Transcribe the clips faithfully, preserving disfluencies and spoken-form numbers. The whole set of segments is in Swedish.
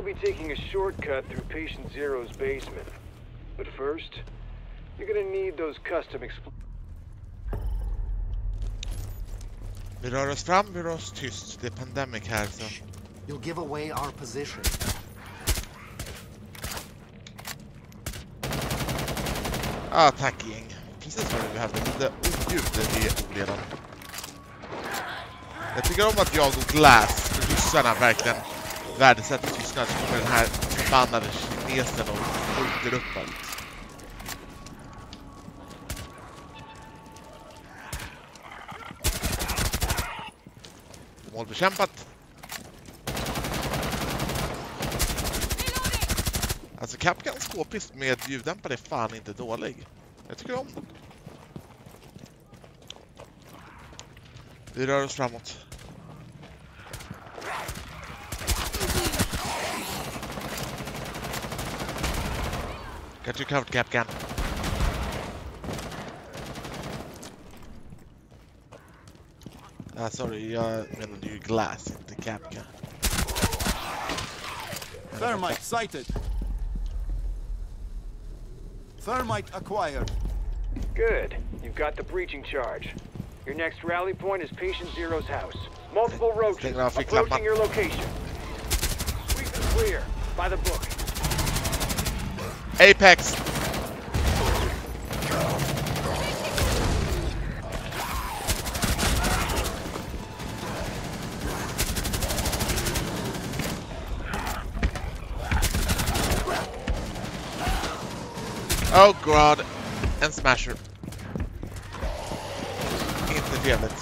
be taking a shortcut through Patient Zero's basement. But first, you're gonna need those custom expl- Vi rör oss fram, vi rör oss tyst. Det är pandemic här så. You'll give away our position. Ah, tack gäng. Precis vad vi behövde. Lite oljud i oleden. Jag tycker om att jag och Glass, ryssarna, verkligen värdesätter tystnad. Så kommer den här förbannade kinesen och skjuter upp allt. Mål bekämpat. Alltså Capcans k-pist med ljuddämpare är fan inte dålig. Jag tycker om den. Vi rör oss framåt. Got you covered, Capcan. Ah, sorry, jag menade ju Glass, inte Capcan. Thermite sighted. Thermite acquired. Good. You've got the breaching charge. Your next rally point is Patient Zero's house. Multiple roaches approaching your location. Sweep and clear. By the book. Apex! Oh god, en smasher. Inte trevligt.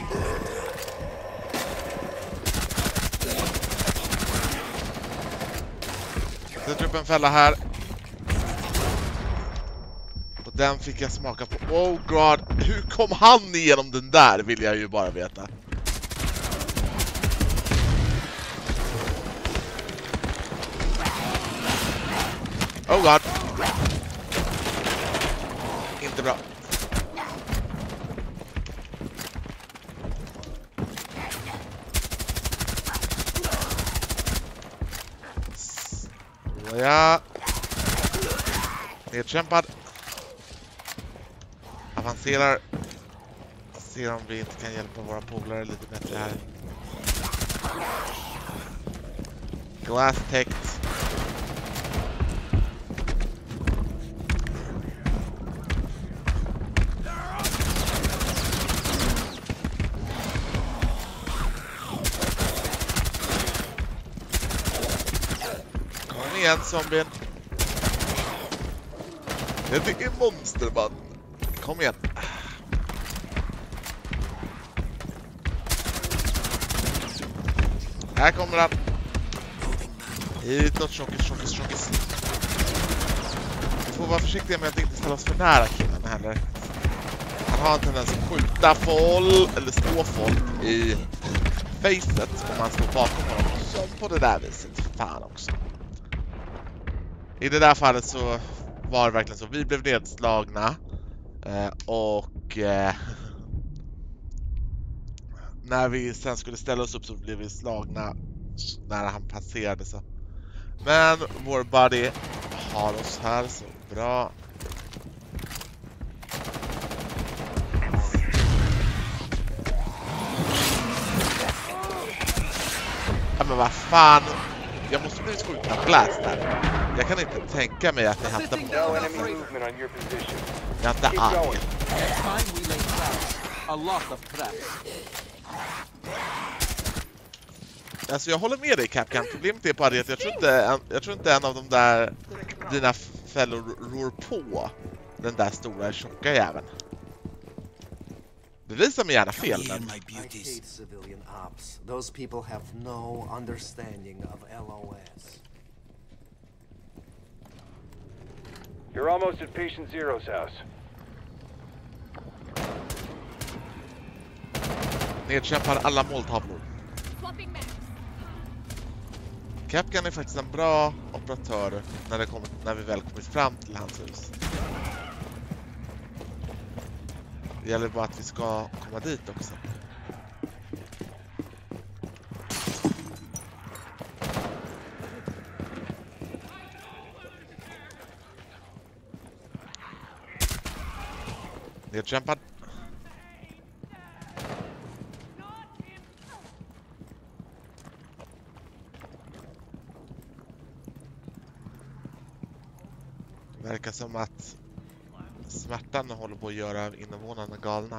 Sätter upp en fälla här. Och den fick jag smaka på. Oh god, hur kom han igenom den där vill jag ju bara veta. Oh god. Inte bra. Så ja. Nedkämpad. Avancerar. Ser om vi inte kan hjälpa våra polare lite bättre här. Glass täckt. Kom igen, zombien. Det är monsterman. Kom igen. Här kommer han. Hitåt, tjockis, tjockis, tjockis. Vi får vara försiktiga med att inte ställa oss för nära killen heller. Han har en tendens att skjuta folk, eller stå folk i facet om man står bakom honom. Som på det där viset. Fan också. I det där fallet så var det verkligen så. Vi blev nedslagna. Eh, och eh, när vi sen skulle ställa oss upp så blev vi slagna när han passerade så. Men vår buddy har oss här så bra. Ja, men vad fan. Jag måste bli skjuten av Glass där. Jag kan inte tänka mig att det hämtar på No enemy movement on your position. Jag är inte Keep arg. going. Next time we lay traps. A lot of traps. Alltså jag håller med dig Capcan. Problemet är bara det att jag tror inte en, jag tror inte en av de där dina fällor rår på den där stora tjocka jäveln. Bevisa mig gärna fel men. I hate civilian ops. Those people have no understanding of L O S. You're almost at Patient Zero's house. Nedkämpar alla måltavlor. Capcan är faktiskt en bra operatör när, det kommer, när vi väl kommit fram till hans hus. Det gäller bara att vi ska komma dit också. Nedkämpad. Det verkar som att smärtan håller på att göra invånarna galna.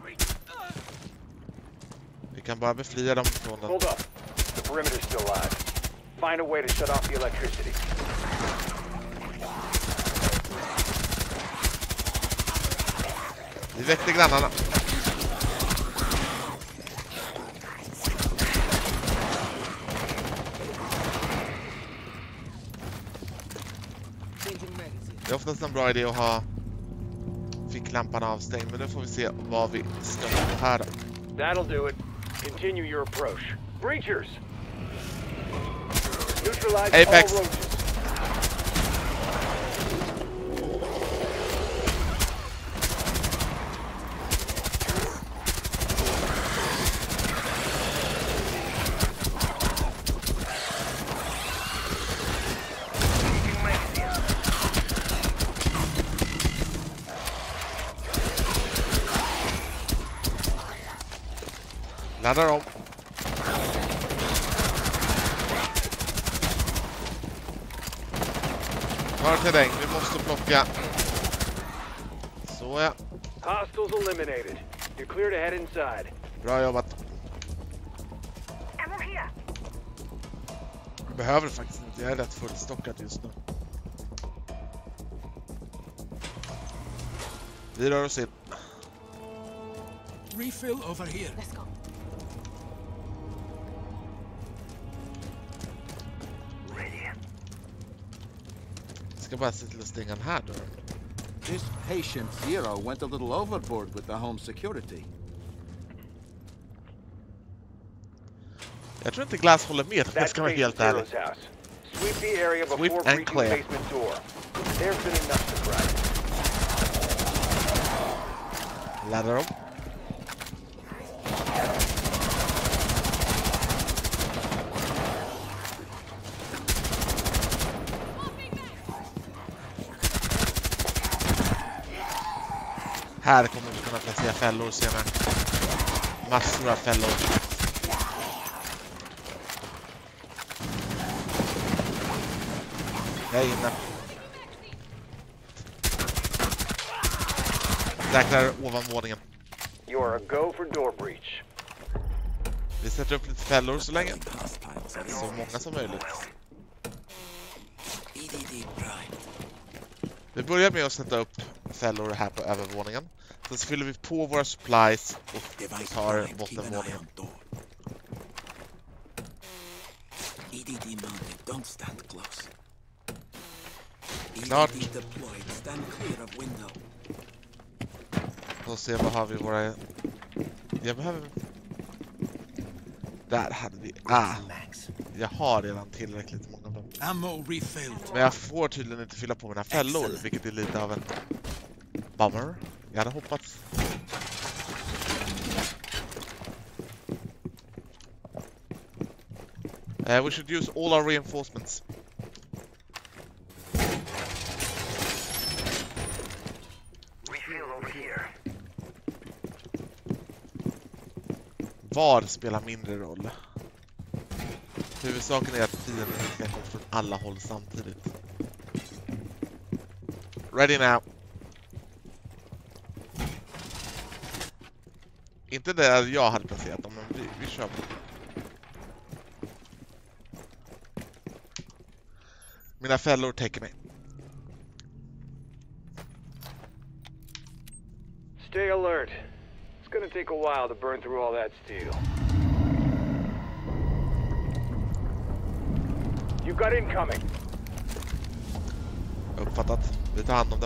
Vi kan bara befria dem från den. Hold up. The perimeter's still live. Find a way to shut off the electricity. Vi väckte grannarna. Det är oftast en bra idé att ha ficklampan avstängd, men nu får vi se vad vi stöter på här då. That'll do it. Continue your approach. Breachers! Neutralize Apex. all roaches. Laddar om. Kvar terräng, vi måste plocka. Så ja. Hostiles eliminated. You're clear to head inside. Bra jobbat. Jag behöver faktiskt inte, jag är rätt fullstockad just nu. Vi rör oss in. Refill over here. Let's go. Jag ska bara se till att stänga den här dörren. This patient Zero went a little overboard with the home security. Jag tror inte Glass håller med, jag ska vara helt ärlig. Sweep the area before Sweep and breaching the clear. basement door. There's been enough surprise. Laddar om. Här kommer vi kunna placera fällor senare. Massor av fällor. Jag är inne. Säkrar ovanvåningen. You are a go for door breach. Vi sätter upp lite fällor så länge. Så många som möjligt. Vi börjar med att sätta upp fällor här på övervåningen. Sen så fyller vi på våra supplies och tar bottenvåningen. Klart. Då ser vi, vad har vi våra... Jag behöver... Där hade vi... Ah! Jag har redan tillräckligt många av dem. Ammo refilled. Men jag får tydligen inte fylla på mina fällor, vilket är lite av en bummer. Jag hade hoppats. Uh, we should use all our reinforcements. Var spelar mindre roll. Huvudsaken är att fienden ska komma från alla håll samtidigt. Ready now. Inte där jag hade placerat dem, men vi, vi kör på. Mina fällor täcker mig. Stay alert. It's gonna take a while to burn through all that steel. You've got incoming. Uppfattat. Vi tar hand om det.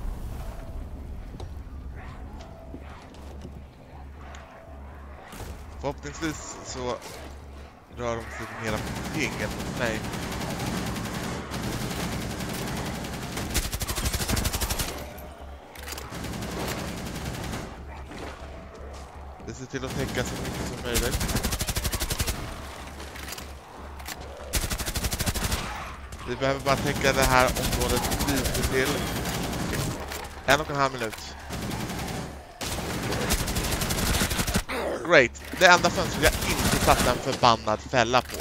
Förhoppningsvis så rör de sig mera på egen mot mig. Vi ser till att täcka så mycket som möjligt. Vi behöver bara täcka det här området lite till. En och en halv minut. Great. Det enda fönstret jag inte satt en förbannad fälla på.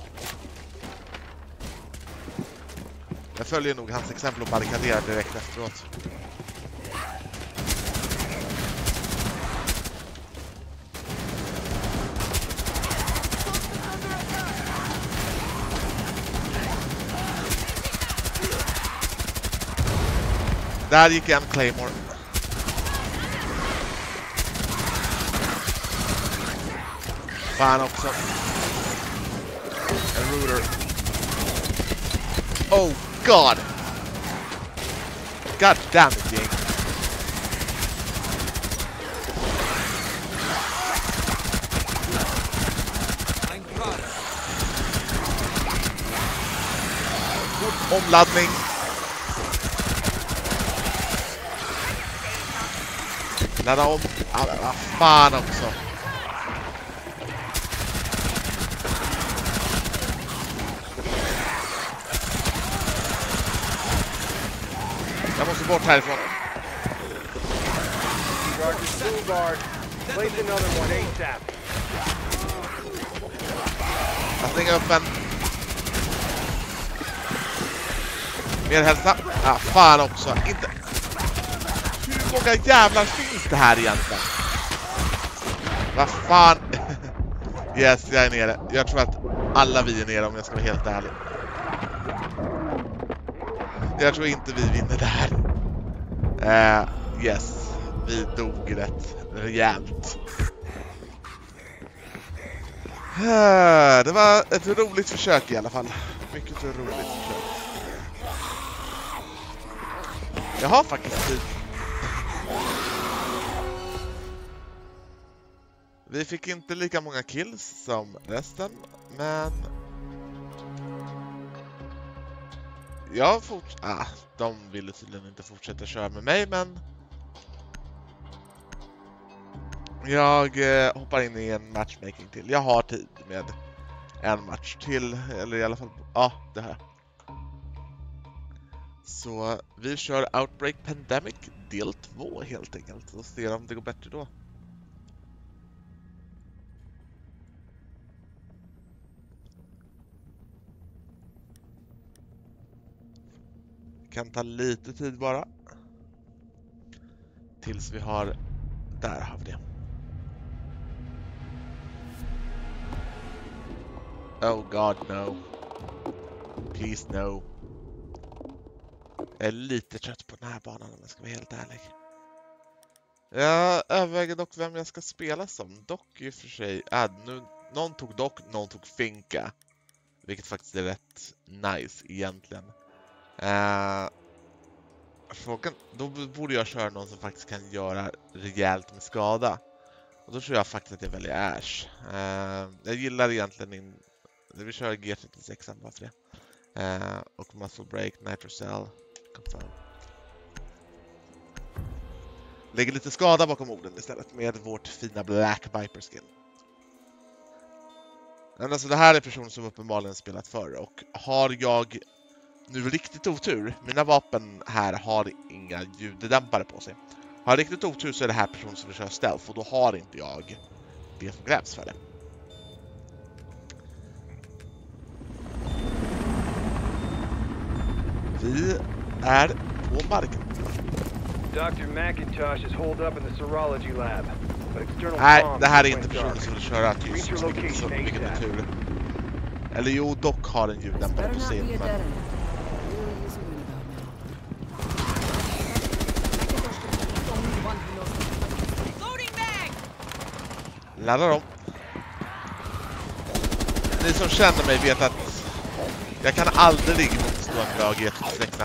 Jag följer nog hans exempel och barrikaderar direkt efteråt. Där gick en Claymore. Fan också. En Rooter. Oh god. God damn it, gang. Omladdning. Ladda om. Ah, ah, fan också. Jag måste bort härifrån. Jag stänger upp en. Mer hälsa. Ah, fan också. Inte. Hur många jävlar finns det här egentligen? Vad fan? Yes, jag är nere. Jag tror att alla vi är nere om jag ska vara helt ärlig. Jag tror inte vi vinner det här. Uh, yes, vi dog rätt rejält. Uh, det var ett roligt försök i alla fall. Mycket roligt försök. Jag har faktiskt tid. Vi fick inte lika många kills som resten, men jag fort... Ah, de ville tydligen inte fortsätta köra med mig, men jag eh, hoppar in i en matchmaking till. Jag har tid med en match till, eller i alla fall, ja, ah, det här. Så vi kör Outbreak Pandemic del två helt enkelt och ser om det går bättre då. Kan ta lite tid bara. Tills vi har... Där har vi det. Oh god, no. Please, no. Jag är lite trött på den här banan om jag ska vara helt ärlig. Jag överväger dock vem jag ska spela som. Dock i och för sig... Äh, nu, någon tog dock, någon tog Finka. Vilket faktiskt är rätt nice egentligen. Uh, frågan, då borde jag köra någon som faktiskt kan göra rejält med skada. Och då tror jag faktiskt att jag väljer Ash. Uh, jag gillar egentligen in, vi kör G trettiosex bara för det. Uh, och Muscle Break, Nitrocell, Confirm. Lägger lite skada bakom orden istället med vårt fina Black Viper skin. Men alltså det här är personer som uppenbarligen spelat förr, och har jag nu riktigt otur, mina vapen här har inga ljuddämpare på sig. Har jag riktigt otur så är det här personen som vill köra stealth, och då har inte jag det som krävs för det. Vi är på marken. doktor McIntosh is holed up in the serology lab. Nej, det här är inte personen som vill köra tyst, vilket är tur. Eller jo, dock har en ljuddämpare på sig, men... Laddar om. Ni som känner mig vet att jag kan aldrig motstå en bra G trettiosex.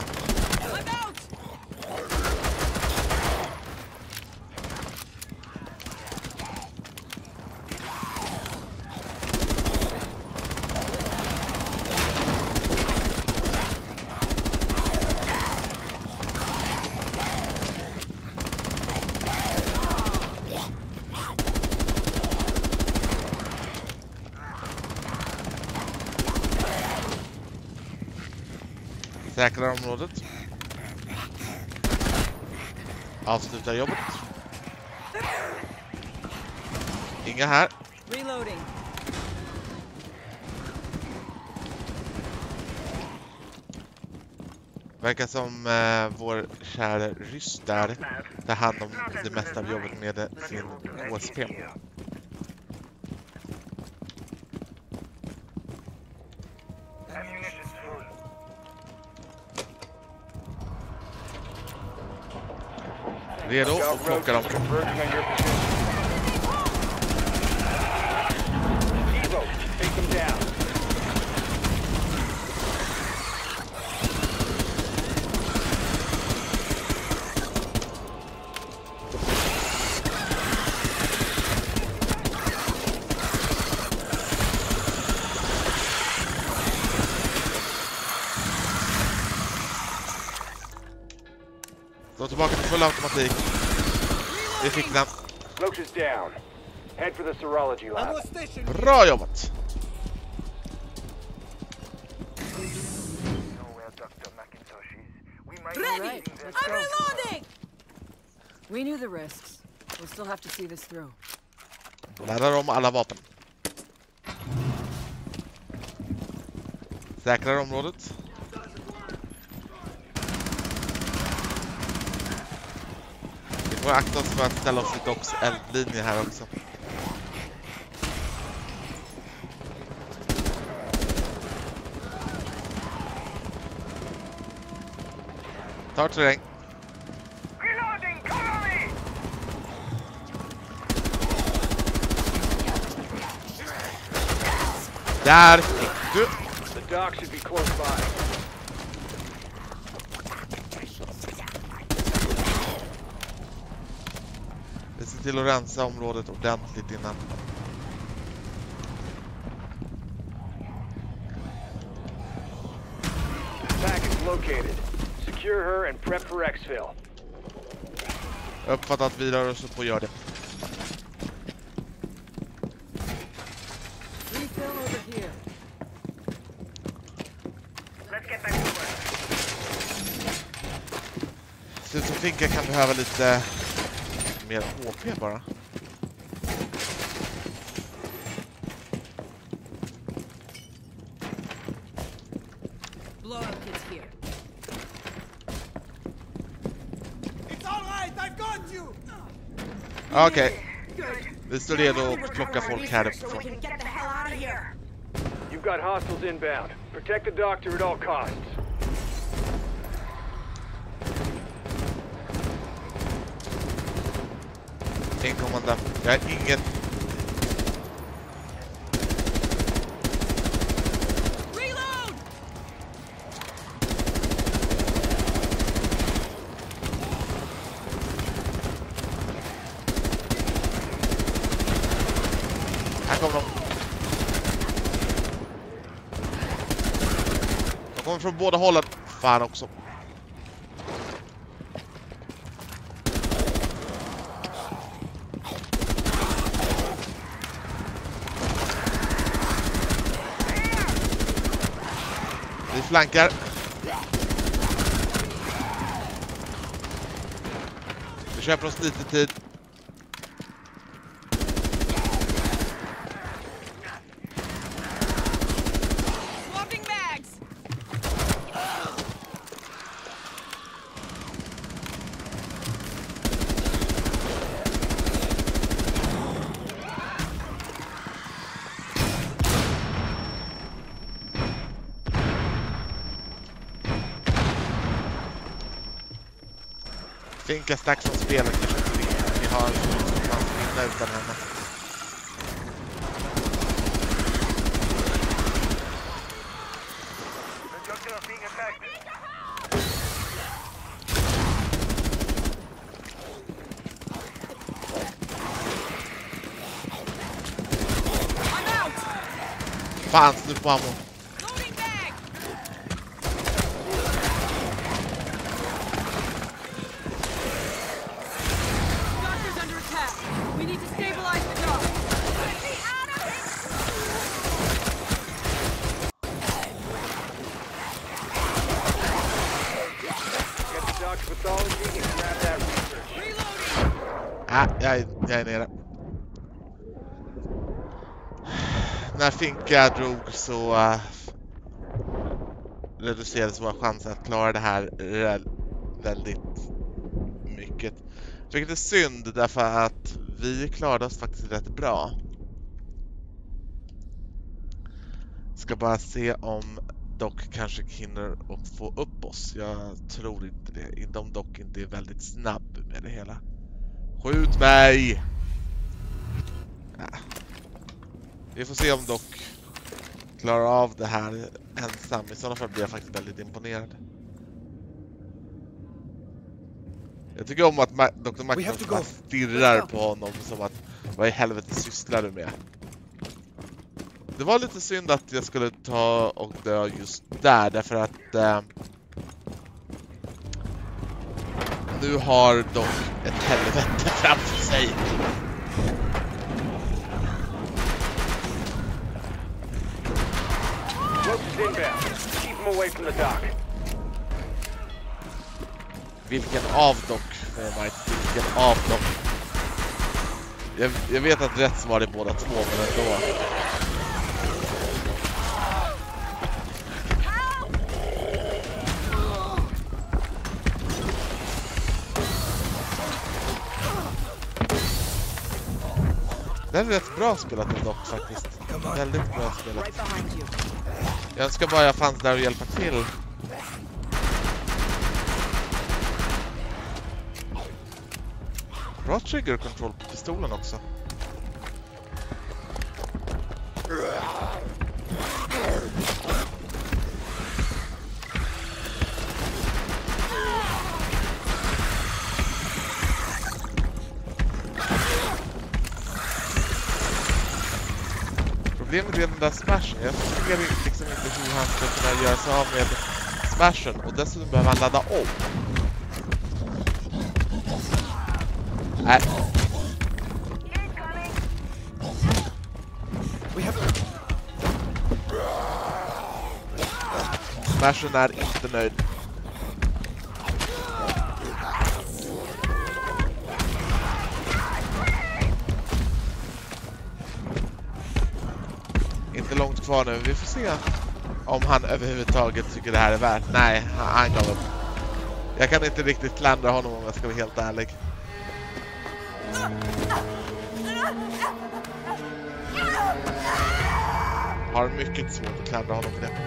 Säkrar området. Avsluta jobbet. Inga här. Reloading. Verkar som eh, vår kära ryss där tar hand om det mesta av jobbet med sin K S P. Redo och plocka dem. Gå tillbaka till full automatik. Vi fick den. Roach is down. Head for the serology lab. Bra jobbat! Ready! I'm reloading! We knew the risks. We'll still have to see this through. Lära dem alla vapen. Säkrar området. Vi får akta oss för att ställa oss i Docks eldlinje här också. Tar terräng. Där fick du. The dock should be close by. Vi ser till att rensa området ordentligt innan. Package located. Secure her and prep for exfil. Jag uppfattar att vi rör oss upp och gör det. Refill over here. Let's get back to work. Så som Finka kan behöva lite mer H P bara. Blow up kits here. Okej. Vi står redo att plocka folk härifrån. You've got hostiles inbound. Protect the doctor at all costs. Inkommande. Jag har ingen... Reload! Här kommer de. De kommer från båda hållen. Fan också. Vi flankar. Vi köper oss lite tid. Swapping bags! Finka stack från spelet. Kanske inte riktigt vi har chans att vinna utan henne. Fan, slut på ammo. Loading bag! Doctor's under attack. We need to stabilize the dock. Let me out of Get the doctor pathology and grab that research. Reloading! Ah, jag är, jag är nere. när Finka drog så uh, reducerades våra chanser att klara det här väldigt mycket. Vilket är synd därför att vi klarade oss faktiskt rätt bra. Ska bara se om Doc kanske hinner och få upp oss. Jag tror inte det. Inte om Doc inte är väldigt snabb med det hela. Skjut mig! Ja. Vi får se om Doc klarar av det här ensam. I sådana fall blir jag faktiskt väldigt imponerad. Jag tycker om att Ma- doktor Magnus bara stirrar på honom som att vad i helvete sysslar du med? Det var lite synd att jag skulle ta och dö just där därför att eh, nu har Doc ett helvete framför sig. Vilken av Doc? Vilken av Doc? Jag, jag vet att rätt svar är båda två, men ändå. Det är rätt bra spelat av Doc faktiskt. Väldigt bra spelat. Jag önskar bara jag fanns där och hjälpa till. Bra trigger control på pistolen också. Problemet är den där smashen. Jag ser liksom inte hur han ska kunna göra sig av med smashen. Och dessutom behöver han ladda om. Nej. Smashen är inte nöjd. Inte långt kvar nu. Vi får se om han överhuvudtaget tycker det här är värt. Nej, han, han gav upp. Jag kan inte riktigt klandra honom om jag ska vara helt ärlig. Har mycket svårt att klandra honom för det.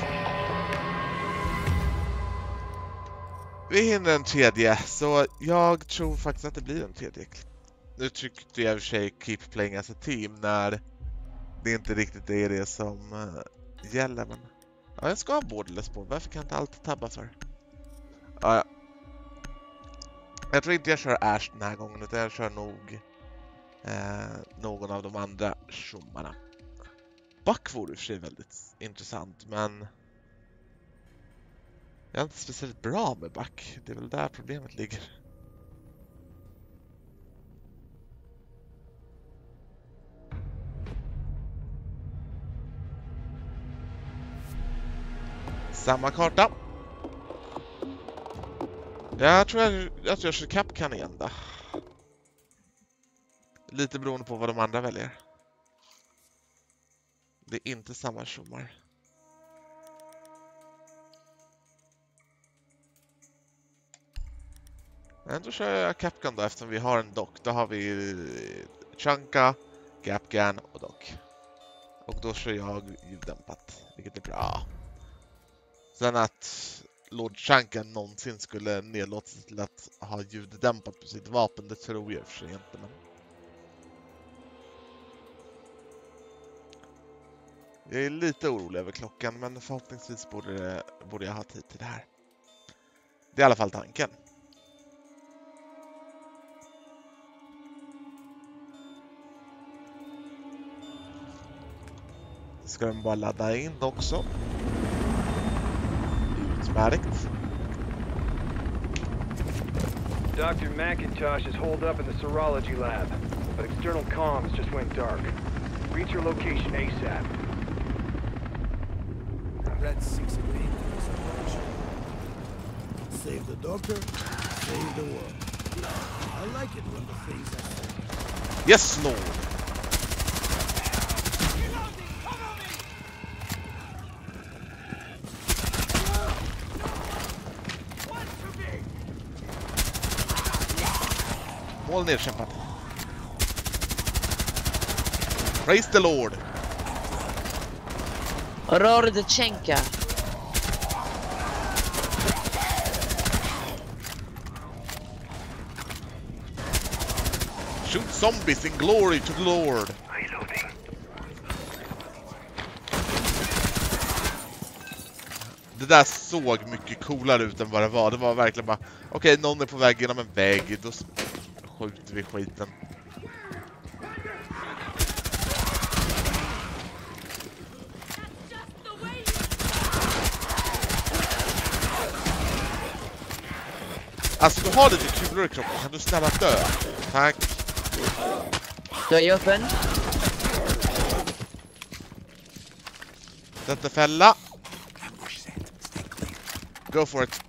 Vi hinner en tredje, så jag tror faktiskt att det blir en tredje. Nu tyckte jag i och för sig keep playing as a team när det inte riktigt är det som uh, gäller. Men ja, jag ska ha borderless på. Varför kan jag inte alltid tabba för? Ja, ja. Jag tror inte jag kör Ash den här gången, utan jag kör nog eh, någon av de andra tjommarna. Buck vore i och för sig väldigt intressant, men jag är inte speciellt bra med Buck. Det är väl där problemet ligger. Samma karta. Jag tror jag, jag, tror jag kör Kapkan igen då. Lite beroende på vad de andra väljer. Det är inte samma tjommar. Men då kör jag Kapkan då eftersom vi har en Doc. Då har vi Chanka, Kapkan och Doc. Och då kör jag ljuddämpat, vilket är bra. Sen att Lord Chanka någonsin skulle nedlåta sig till att ha ljuddämpat på sitt vapen, det tror jag för sig inte. Men jag är lite orolig över klockan, men förhoppningsvis borde, borde jag ha tid till det här. Det är i alla fall tanken. Ska den bara ladda in också. Utmärkt. Doctor McIntosh is holed up in the serology lab, but external comms just went dark. Reach your location ASAP. Red six agreed to this operation. Save the doctor, save the world. I like it when the things are said. Yes, Lord. Mål nedkämpat. Praise the Lord. Rordchenka. Shoot zombies in glory to the Lord. Det där såg mycket coolare ut än vad det var. Det var verkligen bara, okej, okay, någon är på väg genom en vägg, då skjuter vi skiten. Alltså, du har lite kulor i kroppen, kan du snälla dö? Tack. Då är jag öppen. Sätter fälla. Go for it.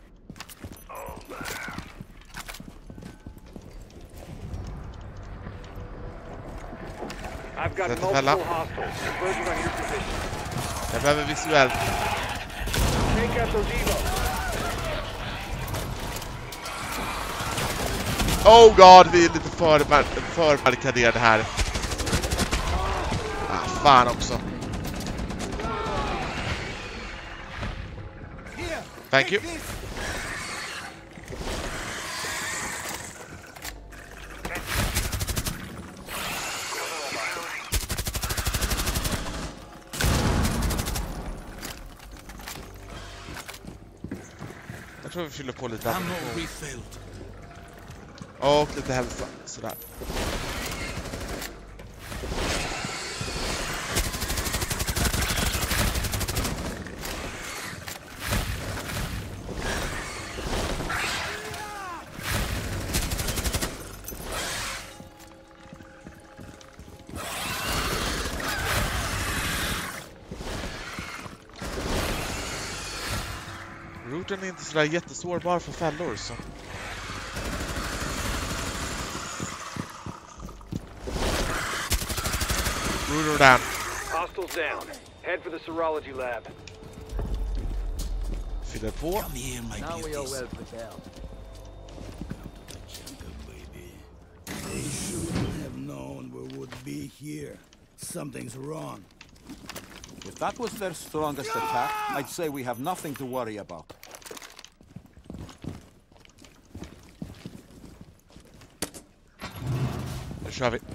I've got multiple hostiles converging on your position. Jag behöver visuellt. Take out those evos. Oh god, vi är lite för, för barrikaderade här. Ah, fan också. Thank you. Jag tror vi fyller på lite här. Och lite hälsa, sådär. Routen är inte sådär jättesårbar för fällor, så... Router down. Hostiles down. Head for the serology lab. Fyller på. Come here, my Now we are beauties. well prepared. They shouldn't have known we would be here. Something's wrong. If that was their strongest attack, I'd say we have nothing to worry about. Nu kör vi.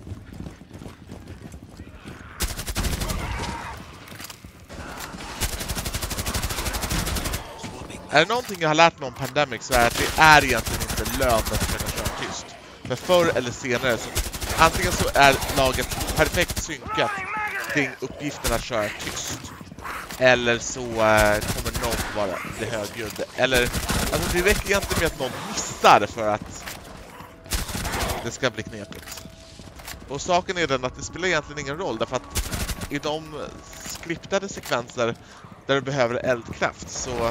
Är det någonting jag har lärt mig om Pandemic så är det att det är egentligen inte lönt att försöka köra tyst. För förr eller senare så antingen så är laget perfekt synkat kring uppgiften att köra tyst. Eller så äh, kommer någon vara det högljudde. Eller, alltså det räcker egentligen med att någon missar för att det ska bli knepigt. Och saken är den att det spelar egentligen ingen roll därför att i de skriptade sekvenser där du behöver eldkraft så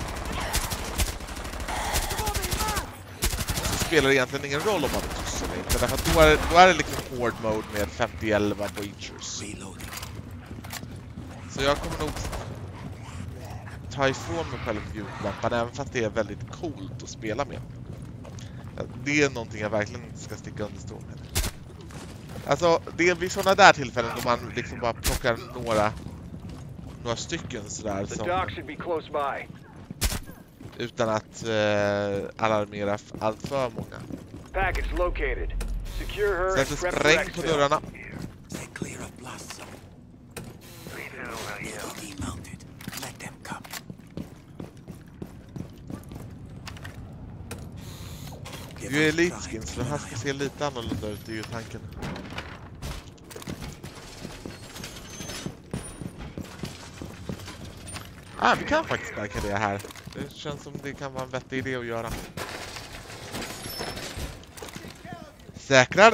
spelar det egentligen ingen roll om man är tyst eller inte. Därför att då är, då är det liksom hård mode med femtio elva breachers. Så jag kommer nog ta ifrån mig själv ljudlampan även fast det är väldigt coolt att spela med. Det är någonting jag verkligen ska sticka under stol med. Alltså, det är vid sådana där tillfällen då man liksom bara plockar några några stycken sådär som, utan att eh, alarmera allt för många. Package located. Secure her and Sätter prep spräng på dörrarna. They clear up blast zone. Demounted. Let them come. Det är elitskins, så den här ska se lite annorlunda ut, det är ju tanken. Ah, vi kan faktiskt märka det här. Det känns som det kan vara en vettig idé att göra. Säkrar.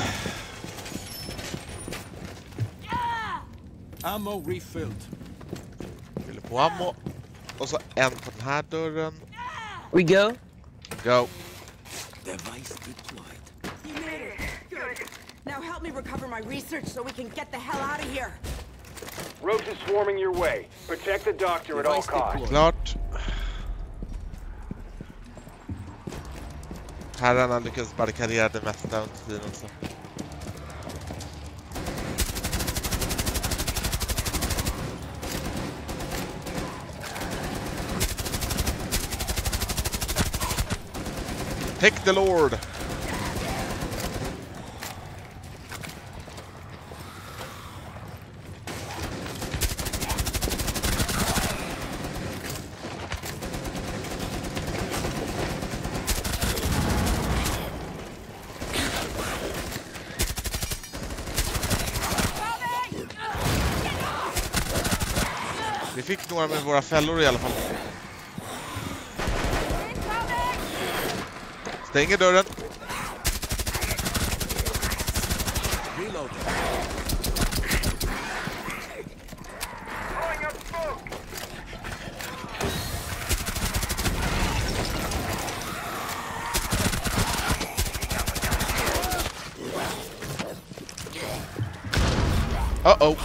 Ammo refilled. Fyller på ammo. Och så en på den här dörren. We go. Go. Device deployed. You made it. Good. Now help me recover my research so we can get the hell out of here. Roach is swarming your way. Protect the doctor at all costs. Klart. Herrarna lyckades barrikadera det mesta under tiden så. Take the Lord! Vi fick några med våra fällor i alla fall. Stänger dörren. Reload. Uh-oh.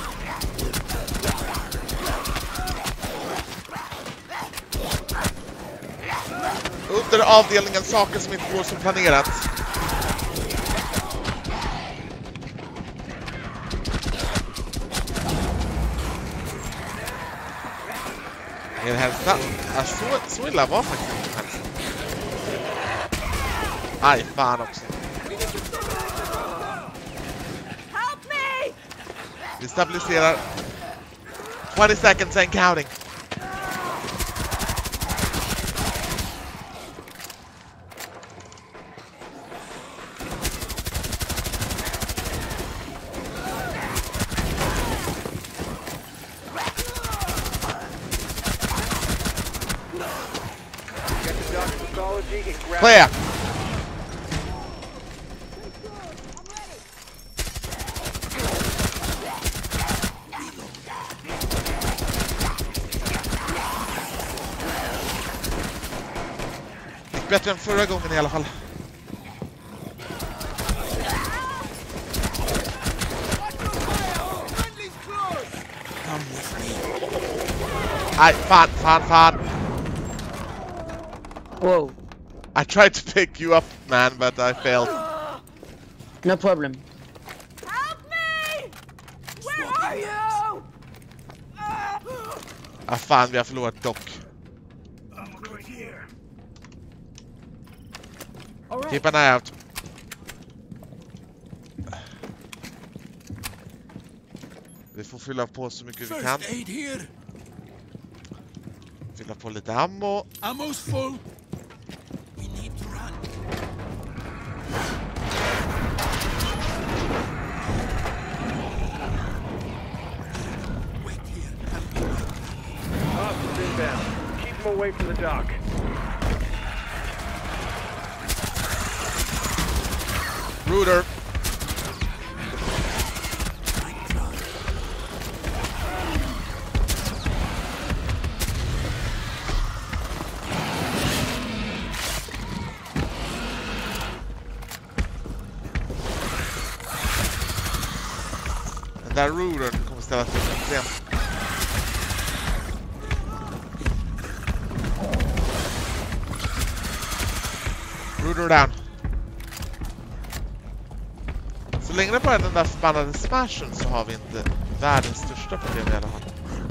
Under avdelningen saker som inte går som planerat. Er hälsa. Ja, så, så illa var faktiskt inte hälsa. Aj, fan också. Help me! Vi stabiliserar. twenty seconds and counting. Clear. Gick bättre än förra gången i alla fall. Nej, fan, fan, fan. Whoa. I tried to pick you up, man, but I failed. No problem. Help me! Where are you? Ah, fan, vi har förlorat dock. Keep an eye out. Vi får fylla på så mycket vi kan. Fylla på lite ammo. Ammo's full. We need to run. Wait here. Hostiles inbound. Keep them away from the dock. Rooter. Den där rootern kommer ställa till problem. Rooter down. Så länge det bara är den där förbannade smashen så har vi inte världens största problem i alla fall.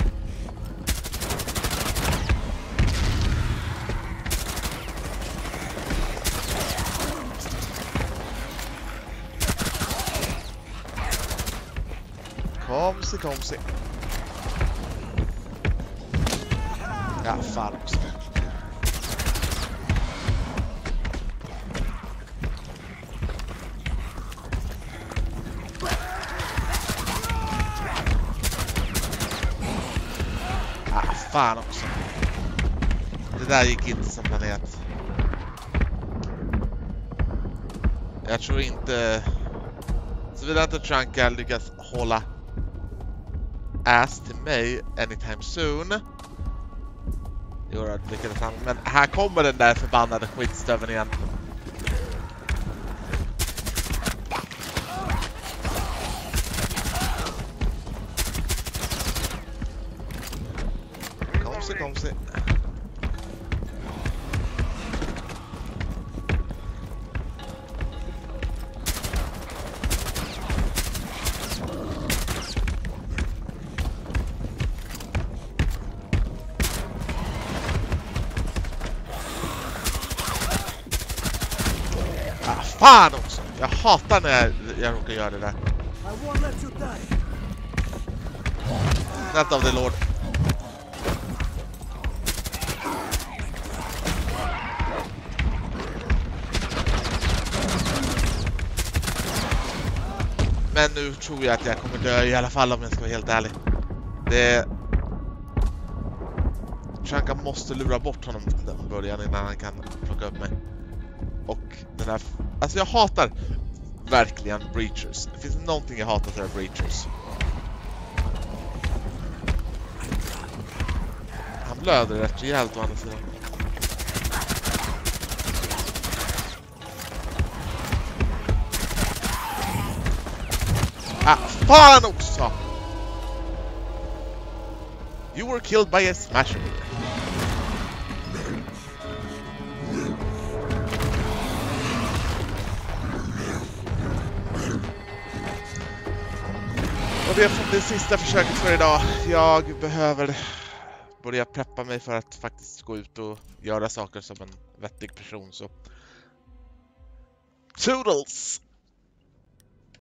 Kom sig, kom sig. Ja, fan också. Ah, fan också. Det där gick inte som planerat. Jag tror inte... Såvida inte Trunka lyckas hålla ass till mig anytime soon. Jo, det lyckades han. Men här kommer den där förbannade skitstöven igen. Kom sig, kom sig. Fan också! Jag hatar när jag, jag råkar göra det där. I won't let you die. Net of the Lord. Men nu tror jag att jag kommer dö i alla fall om jag ska vara helt ärlig. Det... Shanka måste lura bort honom från början innan han kan plocka upp mig. Och den här... Alltså jag hatar verkligen breachers. Det finns någonting jag hatar så här breachers. Han blöder rätt rejält å andra sidan. Ah, fan också! You were killed by a smasher. Och det är det sista försöket för idag. Jag behöver börja preppa mig för att faktiskt gå ut och göra saker som en vettig person. Så Toodles!